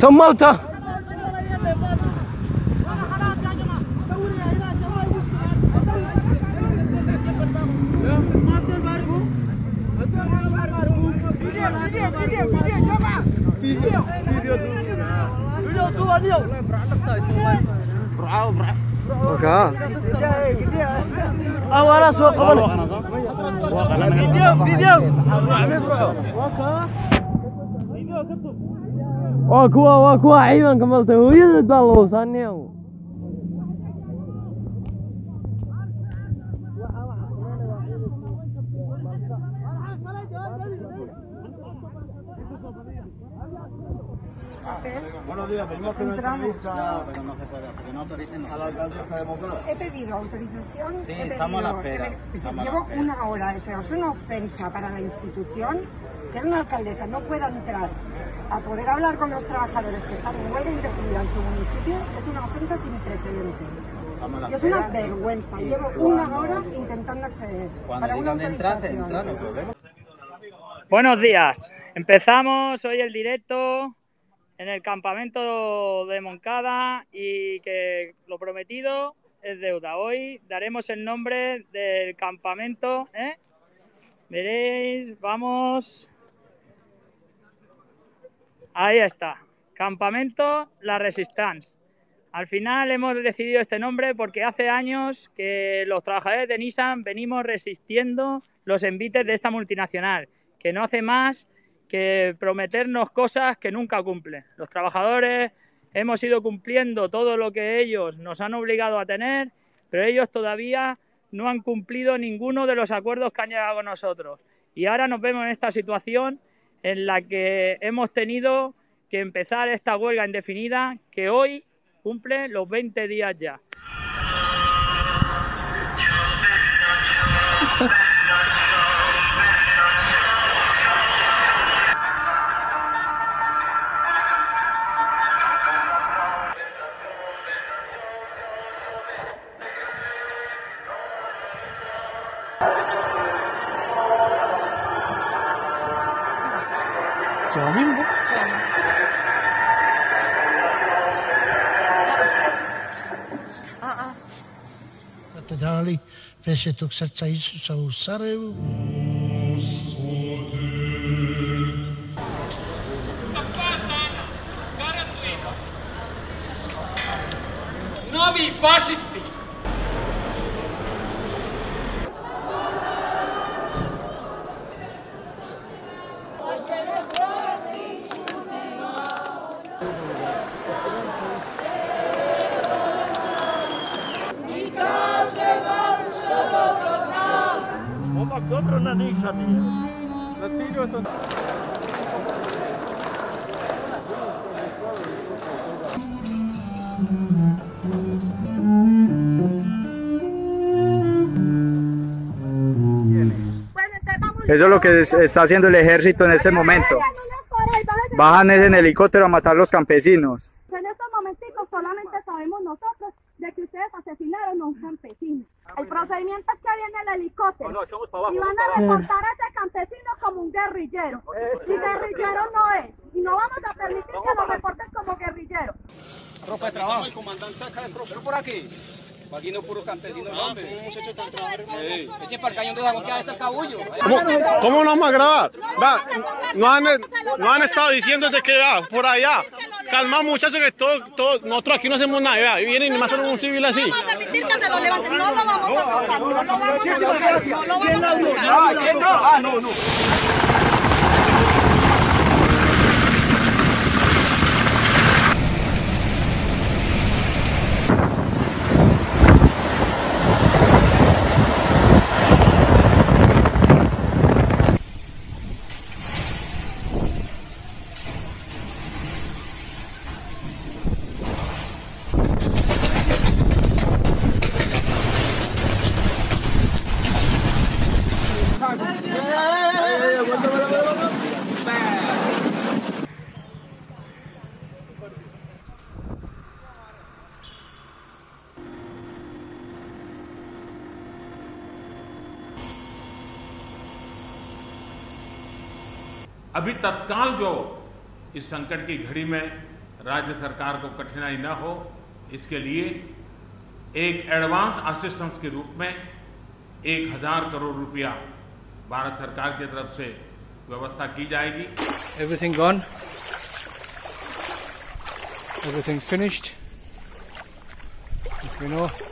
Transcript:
Malta. Waa kuwa ciidanka Malta hooyadeed baa loo saaniyay. Buenos días, pedimos que no entrevista, pero no se puede, porque no autoricen a la alcaldesa de Moncada. He pedido autorización. Sí, estamos a la espera. Llevo una hora, o sea, es una ofensa para la institución que una alcaldesa no pueda entrar a poder hablar con los trabajadores que están en huelga indefinida en su municipio. Es una ofensa sin precedentes. Y es una vergüenza. Llevo una hora intentando acceder. Cuando digan de entrar, no hay problema. Buenos días. Empezamos hoy el directo en el campamento de Moncada y que lo prometido es deuda. Hoy daremos el nombre del campamento, Veréis, vamos. Ahí está. Campamento La Resistance. Al final hemos decidido este nombre porque hace años que los trabajadores de Nissan venimos resistiendo los envites de esta multinacional, que no hace más que prometernos cosas que nunca cumple. Los trabajadores hemos ido cumpliendo todo lo que ellos nos han obligado a tener, pero ellos todavía no han cumplido ninguno de los acuerdos que han llegado con nosotros. Y ahora nos vemos en esta situación en la que hemos tenido que empezar esta huelga indefinida que hoy cumple los 20 días ya. Katedrali Presvetog srdca Isusa u Sarajevu. Novi fašisti! Omak dobro na Niša nije. Na cilju sam... Eso es lo que está haciendo el ejército en este momento. Bajan en helicóptero a matar a los campesinos. En estos momenticos solamente sabemos nosotros de que ustedes asesinaron a un campesino. El procedimiento es que viene el helicóptero y van a reportar a ese campesino como un guerrillero. Y guerrillero no es. Y no vamos a permitir que lo reporten como guerrillero. Ropa de trabajo. El comandante acá de pero por aquí. Aquí no puros campesinos. Eche para el cañón de Dragón que está el cabullo. ¿Cómo no vamos a grabar? No han estado diciendo de que por allá. Calma muchachos que nosotros aquí no hacemos nada. Y vienen y matan a un civil así. No vamos a permitir que se lo levanten. No lo vamos a tocar. No lo vamos a tocar. No lo vamos a tocar. No. अभी तत्काल जो इस संकट की घड़ी में राज्य सरकार को कठिनाई न हो, इसके लिए एक एडवांस असिस्टेंस के रूप में 1000 करोड़ रुपया भारत सरकार की तरफ से व्यवस्था की जाएगी। Everything gone, everything finished. You know.